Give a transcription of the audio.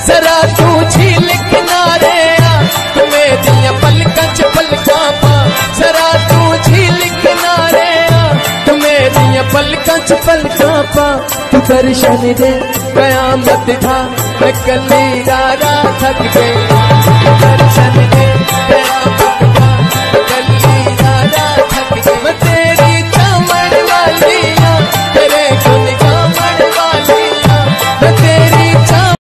जरा तू झील किनारे आ, मेरिया पलकां च पलकां पा, जरा तू झील किनारे आ, मेरिया पलकां च पलकां पा। तू दर्शन दे कयामत था, मैं कली रारा थक गई, दर्शन